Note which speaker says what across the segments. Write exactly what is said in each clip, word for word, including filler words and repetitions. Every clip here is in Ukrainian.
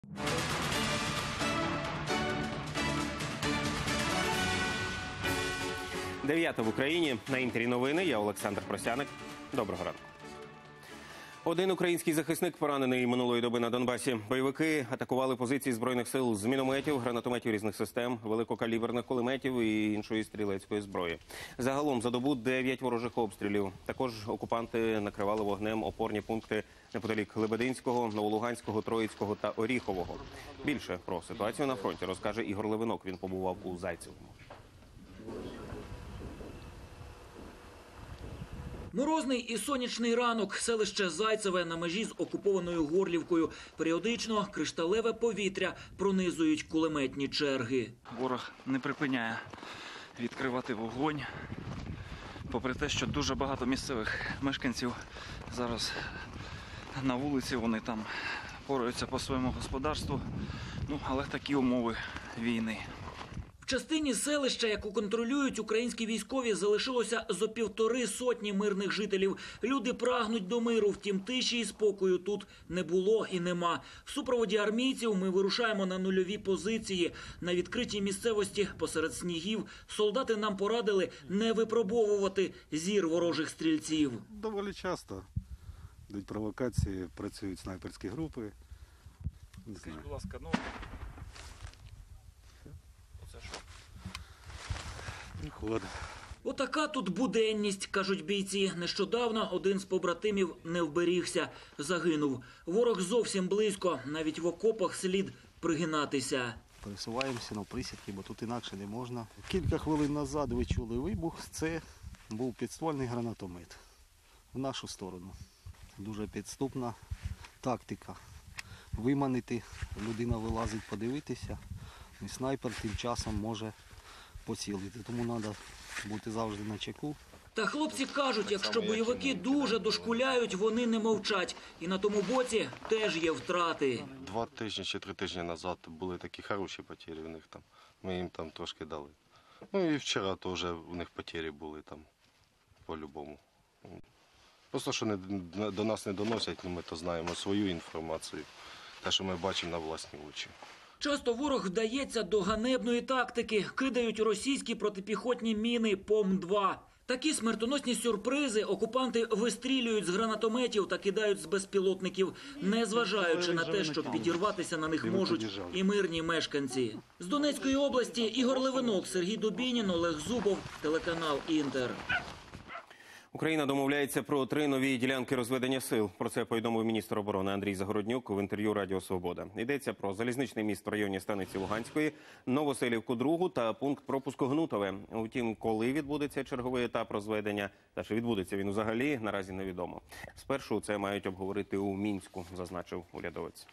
Speaker 1: Дев'ята в Україні. На Інтері новини. Я Олександр Просяник. Доброго ранку. Один український захисник поранений минулої доби на Донбасі. Бойовики атакували позиції Збройних сил з мінометів, гранатометів різних систем, великокаліберних кулеметів і іншої стрілецької зброї. Загалом за добу дев'ять ворожих обстрілів. Також окупанти накривали вогнем опорні пункти неподалік Лебединського, Новолуганського, Троїцького та Оріхового. Більше про ситуацію на фронті розкаже Ігор Левинок. Він побував у Зайцевому.
Speaker 2: Морозний і сонячний ранок. Селище Зайцеве на межі з окупованою Горлівкою. Періодично кришталеве повітря пронизують кулеметні черги.
Speaker 3: Ворог не припиняє відкривати вогонь. Попри те, що дуже багато місцевих мешканців зараз на вулиці, вони там пораються по своєму господарству. Ну, але такі умови війни.
Speaker 2: В частині селища, яку контролюють українські військові, залишилося зо півтори сотні мирних жителів. Люди прагнуть до миру, втім тиші і спокою тут не було і нема. В супроводі армійців ми вирушаємо на нульові позиції. На відкритій місцевості посеред снігів солдати нам порадили не випробовувати зір ворожих стрільців.
Speaker 4: Доволі часто йдуть провокації, працюють снайперські групи.
Speaker 3: Скажіть, будь ласка, ну...
Speaker 4: Приход.
Speaker 2: Отака тут буденність, кажуть бійці. Нещодавно один з побратимів не вберігся, загинув. Ворог зовсім близько, навіть в окопах слід пригинатися.
Speaker 5: Пересуваємося на присідки, бо тут інакше не можна. Кілька хвилин назад ви чули вибух. Це був підствольний гранатомет в нашу сторону. Дуже підступна тактика. Виманити, людина вилазить подивитися, і снайпер тим часом може поцілити. Тому треба бути завжди на чеку.
Speaker 2: Та хлопці кажуть, якщо бойовики дуже дошкуляють, вони не мовчать. І на тому боці теж є втрати.
Speaker 6: Два тижні чи три тижні назад були такі хороші потері у них там. Ми їм там трошки дали. Ну і вчора теж у них потері були там по-любому. Просто, що не, до нас не доносять, ми то знаємо свою інформацію. Те, що ми бачимо на власні очі.
Speaker 2: Часто ворог вдається до ганебної тактики. Кидають російські протипіхотні міни Пом два. Такі смертоносні сюрпризи окупанти вистрілюють з гранатометів та кидають з безпілотників, незважаючи на те, що підірватися на них можуть і мирні мешканці. З Донецької області Ігор Левинок, Сергій Дубінін, Олег Зубов, телеканал Інтер.
Speaker 1: Україна домовляється про три нові ділянки розведення сил. Про це повідомив міністр оборони Андрій Загороднюк в інтерв'ю Радіо Свобода. Йдеться про залізничний міст в районі станиці Луганської, Новоселівку другу та пункт пропуску Гнутове. Утім, коли відбудеться черговий етап розведення, та чи відбудеться він взагалі, наразі невідомо. Спершу це мають обговорити у Мінську, зазначив урядовець.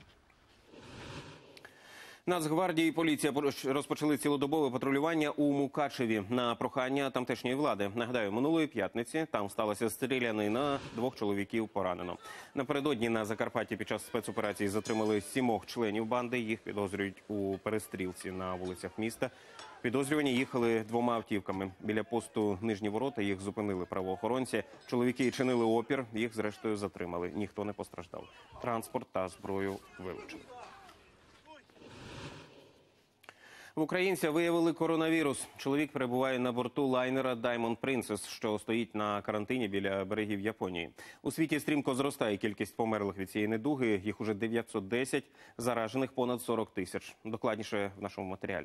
Speaker 1: Нацгвардія і поліція розпочали цілодобове патрулювання у Мукачеві на прохання тамтешньої влади. Нагадаю, минулої п'ятниці там сталася стрілянина, двох чоловіків поранено. Напередодні на Закарпатті під час спецоперації затримали сімох членів банди. Їх підозрюють у перестрілці на вулицях міста. Підозрювані їхали двома автівками. Біля посту Нижні Ворота їх зупинили правоохоронці. Чоловіки чинили опір, їх зрештою затримали. Ніхто не постраждав. Транспорт та зброю вилучили. В українця виявили коронавірус. Чоловік перебуває на борту лайнера Diamond Princess, що стоїть на карантині біля берегів Японії. У світі стрімко зростає кількість померлих від цієї недуги. Їх уже дев'ятсот десять, заражених понад сорок тисяч. Докладніше в нашому матеріалі.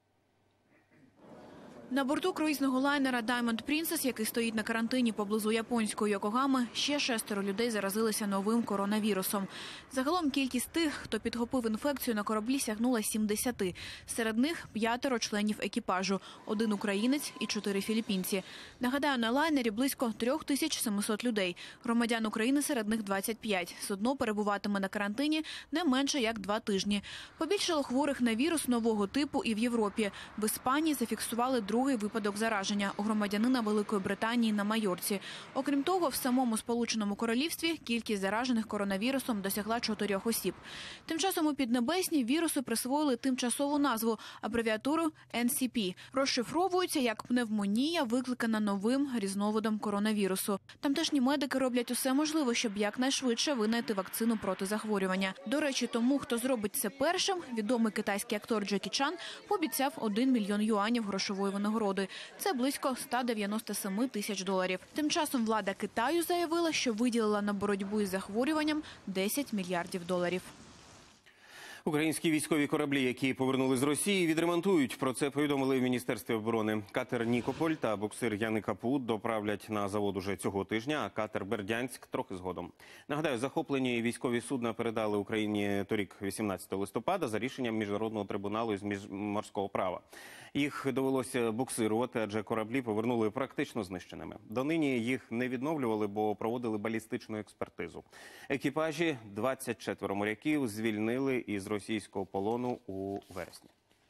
Speaker 7: На борту круїзного лайнера Diamond Princess, який стоїть на карантині поблизу японської Йокогами, ще шестеро людей заразилися новим коронавірусом. Загалом кількість тих, хто підхопив інфекцію на кораблі, сягнула сімдесяти. Серед них п'ятеро членів екіпажу, один українець і чотири філіппінці. Нагадаю, на лайнері близько трьох тисяч семисот людей. Громадян України серед них двадцять п'ять. Судно перебуватиме на карантині не менше як два тижні. Побільшало хворих на вірус нового типу і в Європі. В Іспанії зафіксували другий другий випадок зараження у громадянина Великої Британії на Майорці. Окрім того, в самому Сполученому Королівстві кількість заражених коронавірусом досягла чотирьох осіб. Тим часом у Піднебесній вірусу присвоїли тимчасову назву – абревіатуру ен сі пі. Розшифровується як пневмонія, викликана новим різновидом коронавірусу. Тамтешні медики роблять усе можливе, щоб якнайшвидше винайти вакцину проти захворювання. До речі, тому, хто зробить це першим, відомий китайський актор Джекі Чан пообіцяв один мільйон юанів грошової винагороди. Це близько ста дев'яноста семи тисяч доларів. Тим часом влада Китаю заявила, що виділила на боротьбу із захворюванням десять мільярдів доларів.
Speaker 1: Українські військові кораблі, які повернули з Росії, відремонтують. Про це повідомили в Міністерстві оборони. Катер «Нікополь» та буксир «Яни Капут» доправлять на завод уже цього тижня, а катер «Бердянськ» – трохи згодом. Нагадаю, захоплені військові судна передали Україні торік вісімнадцятого листопада за рішенням Міжнародного трибуналу із морського права. Їх довелося буксирувати, адже кораблі повернули практично знищеними. Донині їх не відновлювали, бо проводили балістичну експертизу. Екіпажі двадцять четверо моряків звільнили із російського полону у вересні.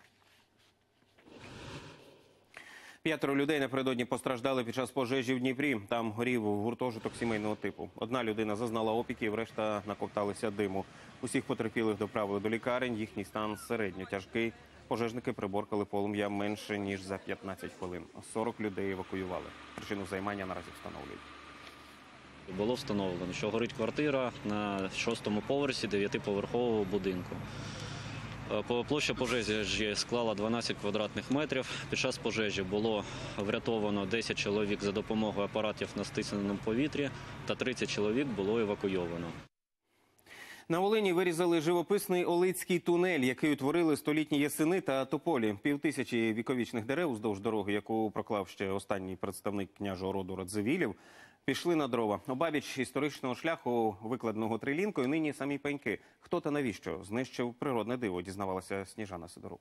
Speaker 1: П'ятеро людей напередодні постраждали під час пожежі в Дніпрі. Там горів гуртожиток сімейного типу. Одна людина зазнала опіків, решта наковталися диму. Усіх потерпілих доправили до лікарень, їхній стан середньо тяжкий. Пожежники приборкали полум'я менше, ніж за п'ятнадцять хвилин. сорок людей евакуювали. Причину займання наразі встановлюють.
Speaker 8: Було встановлено, що горить квартира на шостому поверсі дев'ятиповерхового будинку. Площа пожежі склала дванадцять квадратних метрів. Під час пожежі було врятовано десять чоловік за допомогою апаратів на стисненому повітрі та тридцять чоловік було евакуйовано.
Speaker 1: На Волині вирізали живописний Олицький тунель, який утворили столітні ясени та тополі. Півтисячі віковічних дерев уздовж дороги, яку проклав ще останній представник княжого роду Радзивілів, пішли на дрова. Обабіч історичного шляху, викладеного трилінкою, нині самі пеньки. Хто та навіщо знищив природне диво, дізнавалася Сніжана Сидорук.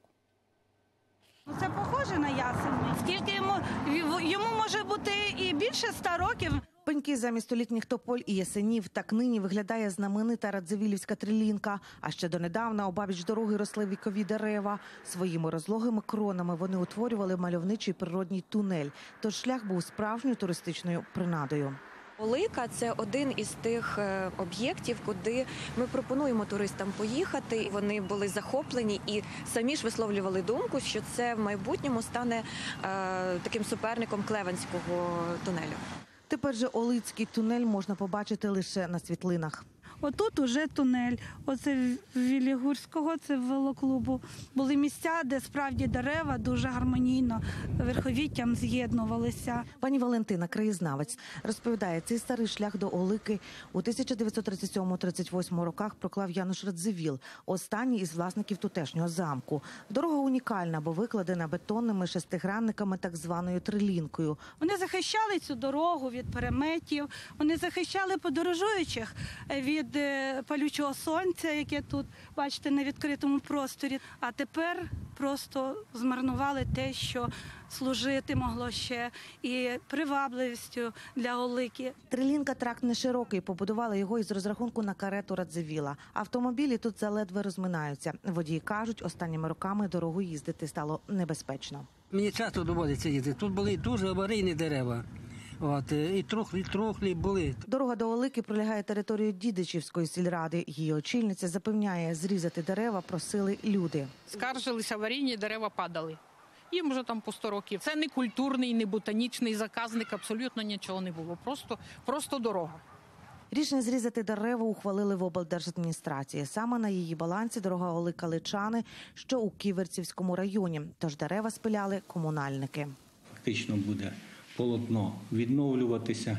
Speaker 9: Це похоже на ясени. Скільки йому, йому може бути і більше ста років.
Speaker 10: Пеньки замість столітніх тополь і ясенів так нині виглядає знаменита Радзивілівська трилінка. А ще донедавна обабіч дороги росли вікові дерева. Своїми розлогими кронами вони утворювали мальовничий природній тунель. Тож шлях був справжньою туристичною принадою.
Speaker 11: Олика – це один із тих об'єктів, куди ми пропонуємо туристам поїхати. Вони були захоплені і самі ж висловлювали думку, що це в майбутньому стане е, таким суперником Клевенського тунелю.
Speaker 10: Тепер же Олицький тунель можна побачити лише на світлинах.
Speaker 9: Отут уже тунель. Оце в Вілігурського, це в велоклубу. Були місця, де справді дерева дуже гармонійно верховіттям з'єднувалися.
Speaker 10: Пані Валентина, краєзнавець, розповідає, цей старий шлях до Олики у тисяча дев'ятсот тридцять сьомому - тридцять восьмому роках проклав Януш Радзивіл, останній із власників тутешнього замку. Дорога унікальна, бо викладена бетонними шестигранниками так званою трилінкою.
Speaker 9: Вони захищали цю дорогу від переметів, вони захищали подорожуючих від палючого сонця, яке тут, бачите, на відкритому просторі. А тепер просто змарнували те, що служити могло ще і привабливістю для Олики.
Speaker 10: Трилінка тракт не широкий, побудували його із розрахунку на карету Радзивіла. Автомобілі тут заледве розминаються. Водії кажуть, останніми роками дорогу їздити стало небезпечно.
Speaker 12: Мені часто доводиться їздити. Тут були дуже аварійні дерева. От, і трухлі, трухлі були.
Speaker 10: Дорога до Олики пролягає територію Дідичівської сільради. Її очільниця запевняє, зрізати дерева просили люди.
Speaker 13: Скаржилися, аварійні дерева падали. Їм вже там по сто років. Це не культурний, не ботанічний заказник, абсолютно нічого не було. Просто, просто дорога.
Speaker 10: Рішення зрізати дерева ухвалили в облдержадміністрації. Саме на її балансі дорога Олика-Личани, що у Ківерцівському районі. Тож дерева спиляли комунальники.
Speaker 14: Фактично буде полотно відновлюватися.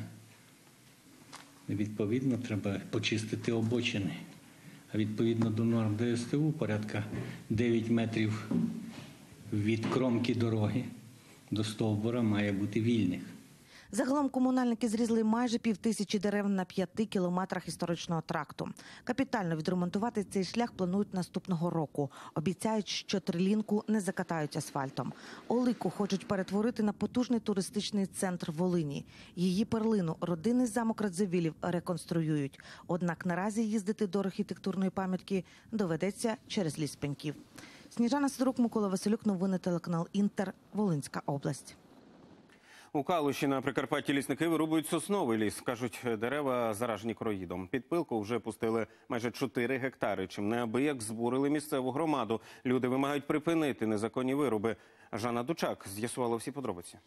Speaker 14: Відповідно, треба почистити обочини. А відповідно до норм Де Ес Те У порядка дев'ять метрів від кромки дороги до стовбура має бути вільних.
Speaker 10: Загалом комунальники зрізали майже півтисячі дерев на п'яти кілометрах історичного тракту. Капітально відремонтувати цей шлях планують наступного року. Обіцяють, що трилінку не закатають асфальтом. Олику хочуть перетворити на потужний туристичний центр Волині. Її перлину родинний замок Радзивілів реконструюють. Однак наразі їздити до архітектурної пам'ятки доведеться через ліс пеньків. Сніжана Сидорук, Микола Василюк, новини телеканал Інтер, Волинська область.
Speaker 1: У Калуші на Прикарпатті лісники вирубують сосновий ліс. Кажуть, дерева заражені короїдом. Під пилку вже пустили майже чотири гектари, чим неабияк збурили місцеву громаду. Люди вимагають припинити незаконні вируби. Жанна Дучак з'ясувала всі подробиці.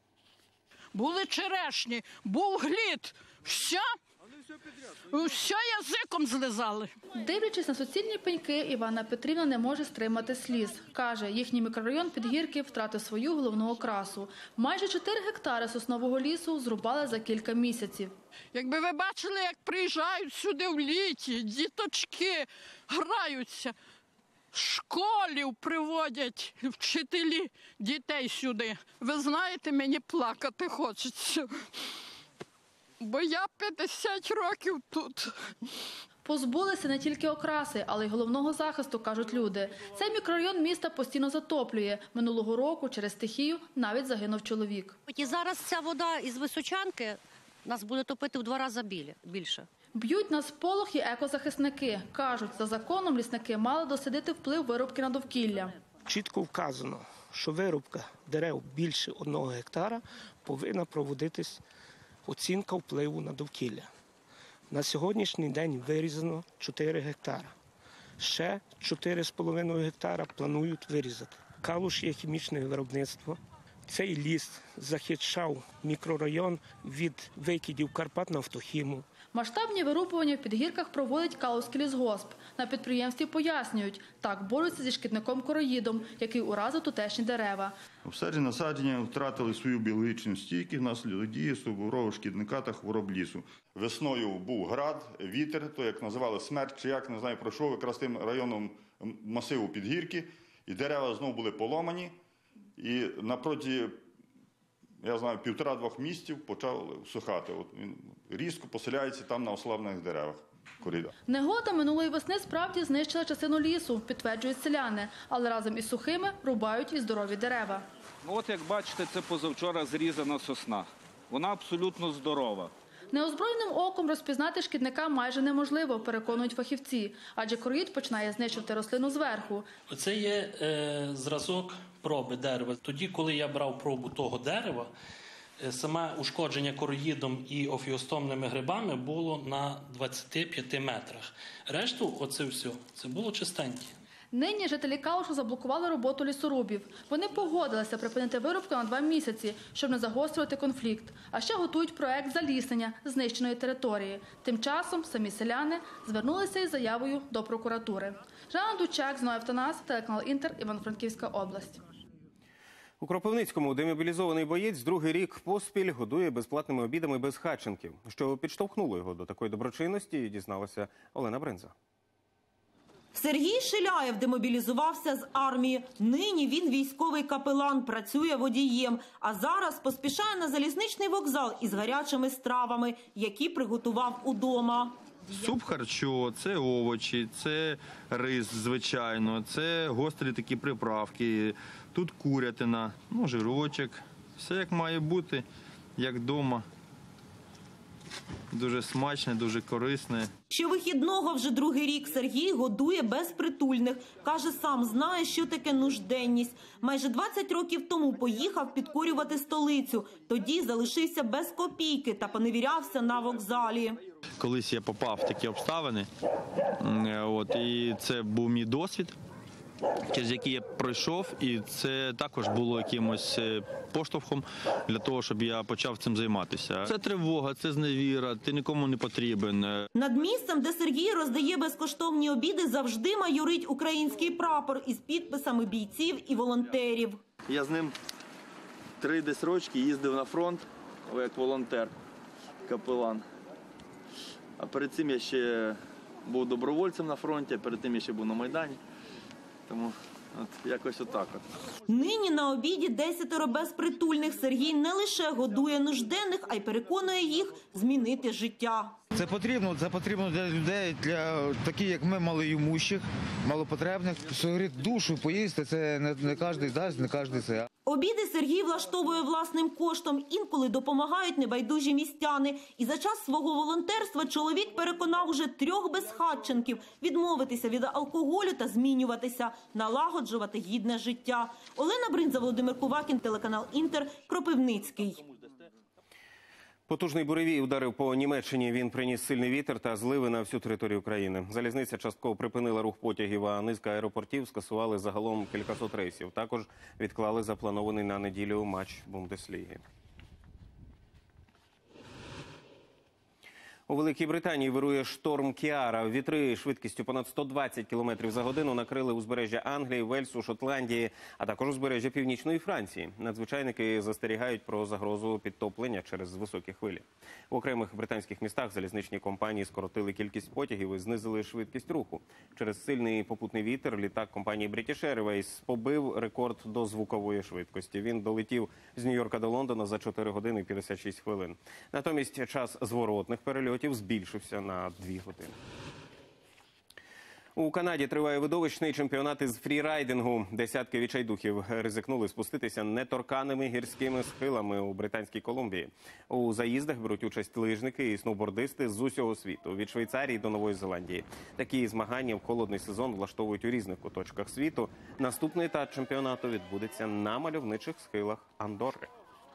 Speaker 15: Були черешні, був глід, все, все язиком злизали.
Speaker 16: Дивлячись на суцільні пеньки, Івана Петрівна не може стримати сліз. Каже, їхній мікрорайон Підгірки втратив свою головну окрасу. Майже чотири гектари соснового лісу зрубали за кілька місяців.
Speaker 15: Якби ви бачили, як приїжджають сюди в літі, діточки граються, школів приводять вчителі дітей сюди. Ви знаєте, мені плакати хочеться, бо я п'ятдесят років тут.
Speaker 16: Позбулися не тільки окраси, але й головного захисту, кажуть люди. Цей мікрорайон міста постійно затоплює. Минулого року через стихію навіть загинув чоловік.
Speaker 17: І зараз ця вода із Височанки нас буде топити в два рази більше.
Speaker 16: Б'ють на сполох і екозахисники. Кажуть, за законом лісники мали дослідити вплив вирубки на довкілля.
Speaker 18: Чітко вказано, що вирубка дерев більше одного гектара повинна проводитись оцінка впливу на довкілля. На сьогоднішній день вирізано чотири гектара. Ще чотири з половиною гектара планують вирізати. Калуш є хімічне виробництво. Цей ліс захищав мікрорайон від викидів Карпатнафтохіму.
Speaker 16: Масштабні вирубування в Підгірках проводить Калузький лісгосп. На підприємстві пояснюють, так борються зі шкідником короїдом, який уразив тутешні дерева.
Speaker 19: Обстежені насадження втратили свою біологічну стійкість внаслідок дії стовбурового шкідника та хвороб лісу. Весною був град, вітер, то як називали смерч, чи як, не знаю, пройшов якраз тим районом масиву Підгірки, і дерева знову були поломані, і напроти, я знаю, півтора-двох місяців почали всухати. От він різко поселяється там на ослаблених деревах. Коріда.
Speaker 16: Негода минулої весни справді знищила частину лісу, підтверджують селяни, але разом із сухими рубають і здорові дерева.
Speaker 20: От як бачите, це позавчора зрізана сосна. Вона абсолютно здорова.
Speaker 16: Неозброєним оком розпізнати шкідника майже неможливо, переконують фахівці, адже короїд починає знищувати рослину зверху.
Speaker 21: Це є е, зразок проби дерева. Тоді, коли я брав пробу того дерева, е, саме ушкодження короїдом і офіостомними грибами було на двадцяти п'яти метрах. Решту, оце все, це було чистеньке.
Speaker 16: Нині жителі Калушу заблокували роботу лісорубів. Вони погодилися припинити вирубку на два місяці, щоб не загострювати конфлікт. А ще готують проект заліснення знищеної території. Тим часом самі селяни звернулися із заявою до прокуратури. Жанна Дучак, Зноя Автонас, телеканал Інтер, Івано-Франківська область.
Speaker 1: У Кропивницькому демобілізований боєць другий рік поспіль годує безплатними обідами безхатченків. Що підштовхнуло його до такої доброчинності, дізналася Олена Бринза.
Speaker 22: Сергій Шиляєв демобілізувався з армії. Нині він військовий капелан, працює водієм. А зараз поспішає на залізничний вокзал із гарячими стравами, які приготував удома.
Speaker 23: Суп харчо, це овочі, це рис, звичайно, це гострі такі приправки, тут курятина, ну, жирочок. Все як має бути, як вдома. Дуже смачне, дуже корисне.
Speaker 22: Щовихідного вже другий рік Сергій годує безпритульних. Каже, сам знає, що таке нужденність. Майже двадцять років тому поїхав підкорювати столицю. Тоді залишився без копійки та поневірявся на вокзалі.
Speaker 23: Колись я попав в такі обставини, от, і це був мій досвід, через який я пройшов, і це також було якимось поштовхом для того, щоб я почав цим займатися. Це тривога, це зневіра, ти нікому не потрібен.
Speaker 22: Над місцем, де Сергій роздає безкоштовні обіди, завжди майорить український прапор із підписами бійців і волонтерів.
Speaker 23: Я з ним три десь рочки їздив на фронт, як волонтер, капелан. А перед цим я ще був добровольцем на фронті, а перед тим я ще був на Майдані. Тому от якось отак от.
Speaker 22: Нині на обіді десятеро безпритульних. Сергій не лише годує нужденних, а й переконує їх змінити життя.
Speaker 3: Це потрібно, це потрібно для людей, для таких, як ми, малоімущих, малопотребних. Согріти душу, поїсти, це не, не кожен дасть, не кожен це.
Speaker 22: Обіди Сергій влаштовує власним коштом. Інколи допомагають небайдужі містяни. І за час свого волонтерства чоловік переконав уже трьох безхатченків відмовитися від алкоголю та змінюватися, налагоджувати гідне життя. Олена Бринза, Володимир Кувакін, телеканал Інтер, Кропивницький.
Speaker 1: Потужний буревій ударив по Німеччині. Він приніс сильний вітер та зливи на всю територію країни. Залізниця частково припинила рух потягів, а низка аеропортів скасували загалом кількасот рейсів. Також відклали запланований на неділю матч Бундесліги. У Великій Британії вирує шторм Кіара. Вітри швидкістю понад сто двадцять кілометрів за годину накрили узбережжя Англії, Вельсу, Шотландії, а також узбережжя Північної Франції. Надзвичайники застерігають про загрозу підтоплення через високі хвилі. В окремих британських містах залізничні компанії скоротили кількість потягів і знизили швидкість руху. Через сильний попутний вітер літак компанії British Airways побив рекорд до звукової швидкості. Він долетів з Нью-Йорка до Лондона за чотири години п'ятдесят шість хвилин. Натомість час зворотних перельотів збільшився на дві години. У Канаді триває видовищний чемпіонат із фрірайдингу. Десятки відчайдухів ризикнули спуститися неторканими гірськими схилами у Британській Колумбії. У заїздах беруть участь лижники і сноубордисти з усього світу, від Швейцарії до Нової Зеландії. Такі змагання в холодний сезон влаштовують у різних куточках світу. Наступний етап чемпіонату відбудеться на мальовничих схилах Андорри.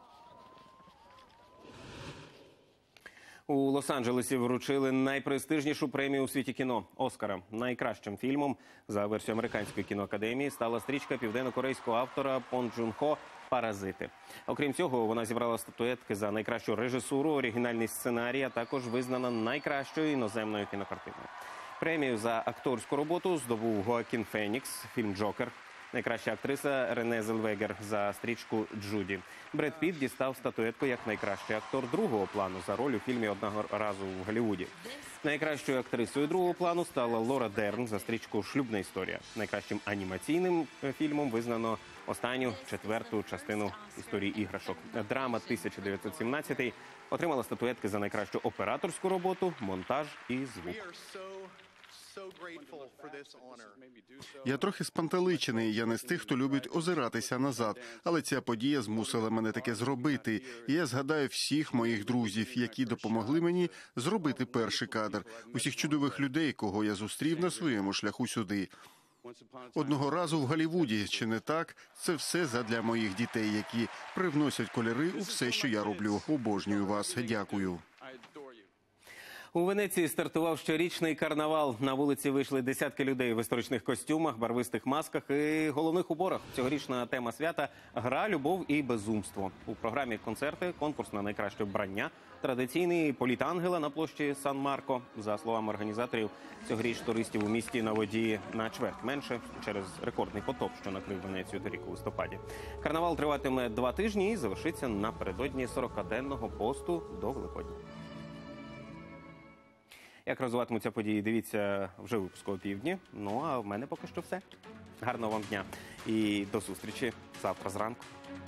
Speaker 1: У Лос-Анджелесі вручили найпрестижнішу премію у світі кіно – «Оскара». Найкращим фільмом за версією Американської кіноакадемії стала стрічка південно-корейського автора Пон Джун Хо «Паразити». Окрім цього, вона зібрала статуетки за найкращу режисуру, оригінальний сценарій, а також визнана найкращою іноземною кінокартиною. Премію за акторську роботу здобув Хоакін Фенікс, фільм «Джокер». Найкраща актриса Рене Зельвегер за стрічку «Джуді». Бред Пітт дістав статуетку як найкращий актор другого плану за роль у фільмі «Одного разу в Голлівуді». Найкращою актрисою другого плану стала Лора Дерн за стрічку «Шлюбна історія». Найкращим анімаційним фільмом визнано останню, четверту частину «Історії іграшок». Драма тисяча дев'ятсот сімнадцять отримала статуетки за найкращу операторську роботу, монтаж і звук.
Speaker 4: Я трохи спантеличений, я не з тих, хто любить озиратися назад. Але ця подія змусила мене таке зробити. І я згадаю всіх моїх друзів, які допомогли мені зробити перший кадр. Усіх чудових людей, кого я зустрів на своєму шляху сюди. Одного разу в Голлівуді, чи не так? Це все задля моїх дітей, які привносять кольори у все, що я роблю. Обожнюю вас. Дякую.
Speaker 1: У Венеції стартував щорічний карнавал. На вулиці вийшли десятки людей в історичних костюмах, барвистих масках і головних уборах. Цьогорічна тема свята – гра, любов і безумство. У програмі концерти, конкурс на найкраще вбрання, традиційний політ ангела на площі Сан-Марко. За словами організаторів, цьогоріч туристів у місті на воді на чверть менше через рекордний потоп, що накрив Венецію торік у листопаді. Карнавал триватиме два тижні і завершиться напередодні сорокаденного посту до Великодня. Як розвиватимуться події, дивіться вже у випуску «Опівдні». Ну, а в мене поки що все. Гарного вам дня і до зустрічі завтра зранку.